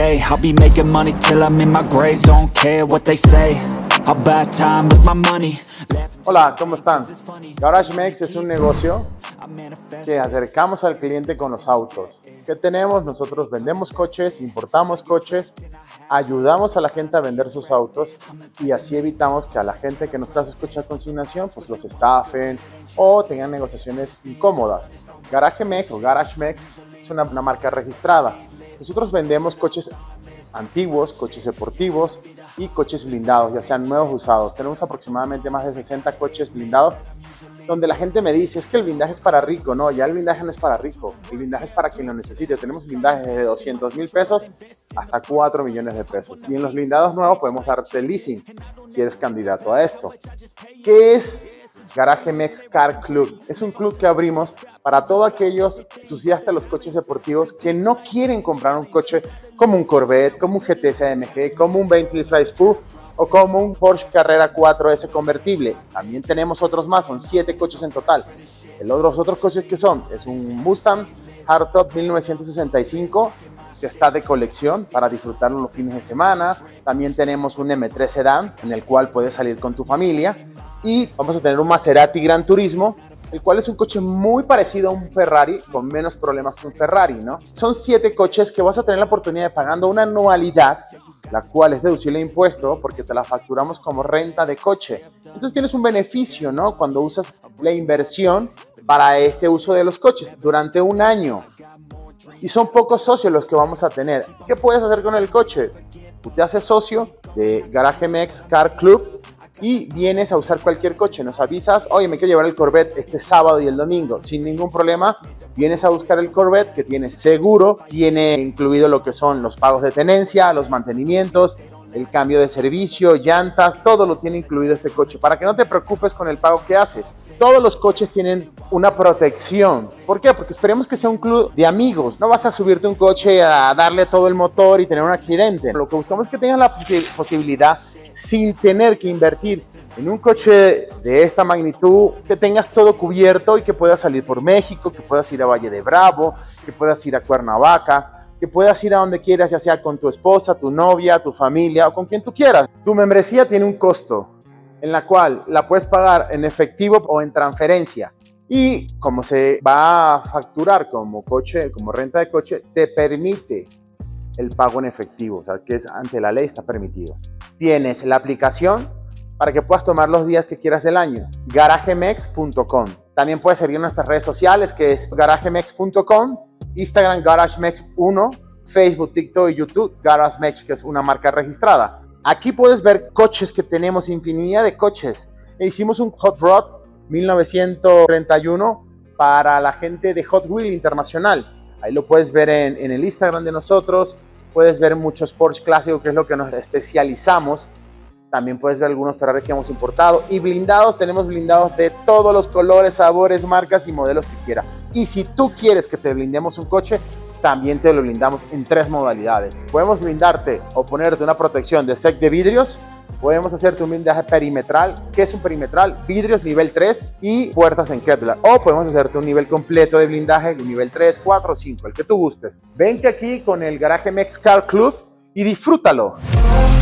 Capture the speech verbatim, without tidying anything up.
day. I'll be making money till I'm in my grave. Don't care what they say. I'll buy time with my money. Hola, ¿cómo están? GarageMex es un negocio que acercamos al cliente con los autos. ¿Qué tenemos? Nosotros vendemos coches, importamos coches, ayudamos a la gente a vender sus autos y así evitamos que a la gente que nos trae sus coches a consignación pues los estafen o tengan negociaciones incómodas. GarageMex o GarageMex es una, una marca registrada. Nosotros vendemos coches antiguos, coches deportivos y coches blindados, ya sean nuevos o usados. Tenemos aproximadamente más de sesenta coches blindados donde la gente me dice, es que el blindaje es para rico. No, ya el blindaje no es para rico, el blindaje es para quien lo necesite. Tenemos blindajes desde doscientos mil pesos hasta cuatro millones de pesos. Y en los blindados nuevos podemos darte leasing si eres candidato a esto. ¿Qué es GarageMex Car Club? Es un club que abrimos para todos aquellos entusiastas de los coches deportivos que no quieren comprar un coche como un Corvette, como un G T S A M G, como un Bentley Flyspur o como un Porsche Carrera cuatro S convertible. También tenemos otros más, son siete coches en total. Los otros coches que son, es un Mustang Hardtop mil novecientos sesenta y cinco que está de colección para disfrutarlo los fines de semana. También tenemos un M tres Sedan en el cual puedes salir con tu familia. Y vamos a tener un Maserati Gran Turismo, el cual es un coche muy parecido a un Ferrari, con menos problemas que un Ferrari, ¿no? Son siete coches que vas a tener la oportunidad de pagando una anualidad, la cual es deducible de impuesto porque te la facturamos como renta de coche. Entonces tienes un beneficio, ¿no? Cuando usas la inversión para este uso de los coches durante un año. Y son pocos socios los que vamos a tener. ¿Qué puedes hacer con el coche? Tú te haces socio de GarageMex Car Club y vienes a usar cualquier coche, nos avisas, oye, me quiero llevar el Corvette este sábado y el domingo, sin ningún problema, vienes a buscar el Corvette que tiene seguro, tiene incluido lo que son los pagos de tenencia, los mantenimientos, el cambio de servicio, llantas, todo lo tiene incluido este coche, para que no te preocupes con el pago que haces. Todos los coches tienen una protección. ¿Por qué? Porque esperemos que sea un club de amigos. No vas a subirte un coche a darle todo el motor y tener un accidente. Lo que buscamos es que tengas la posibilidad, sin tener que invertir en un coche de esta magnitud, que tengas todo cubierto y que puedas salir por México, que puedas ir a Valle de Bravo, que puedas ir a Cuernavaca, que puedas ir a donde quieras, ya sea con tu esposa, tu novia, tu familia o con quien tú quieras. Tu membresía tiene un costo en la cual la puedes pagar en efectivo o en transferencia. Y como se va a facturar como coche, como renta de coche, te permite el pago en efectivo, o sea, que es ante la ley está permitido. Tienes la aplicación para que puedas tomar los días que quieras del año, garagemex punto com. También puedes seguir nuestras redes sociales, que es garagemex punto com, Instagram GarageMex uno, Facebook, TikTok y YouTube GarageMex, que es una marca registrada. Aquí puedes ver coches que tenemos, infinidad de coches. E hicimos un Hot Rod mil novecientos treinta y uno para la gente de Hot Wheel Internacional. Ahí lo puedes ver en, en el Instagram de nosotros. Puedes ver muchos Porsche clásicos, que es lo que nos especializamos. También puedes ver algunos Ferrari que hemos importado. Y blindados, tenemos blindados de todos los colores, sabores, marcas y modelos que quieras. Y si tú quieres que te blindemos un coche, también te lo blindamos en tres modalidades. Podemos blindarte o ponerte una protección de sec de vidrios. Podemos hacerte un blindaje perimetral. ¿Qué es un perimetral? Vidrios nivel tres y puertas en Kevlar. O podemos hacerte un nivel completo de blindaje, nivel tres, cuatro o cinco, el que tú gustes. Vente aquí con el GarageMex Car Club y disfrútalo.